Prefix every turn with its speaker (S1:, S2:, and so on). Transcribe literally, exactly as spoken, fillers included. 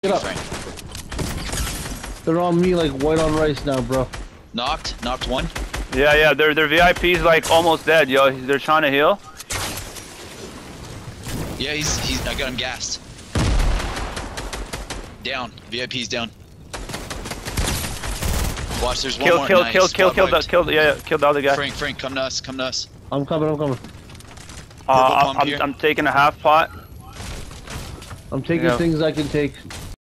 S1: Get up.
S2: Frank.
S1: They're on me like white on rice now, bro.
S2: Knocked. Knocked one.
S3: Yeah, yeah, their their V I P's like almost dead, yo. They're trying to heal.
S2: Yeah, he's he's. I got him gassed. Down. V I P's down. Watch, there's one
S3: Kill,
S2: more.
S3: kill,
S2: Nice.
S3: kill, kill, kill,
S2: Spot
S3: the, kill, the, yeah, yeah, kill the other guy.
S2: Frank, Frank, come to us. Come to us.
S1: I'm coming, I'm coming.
S3: Uh,
S2: pump
S3: I'm,
S2: here.
S3: I'm taking a half pot.
S1: I'm taking
S3: Yeah.
S1: things I can take.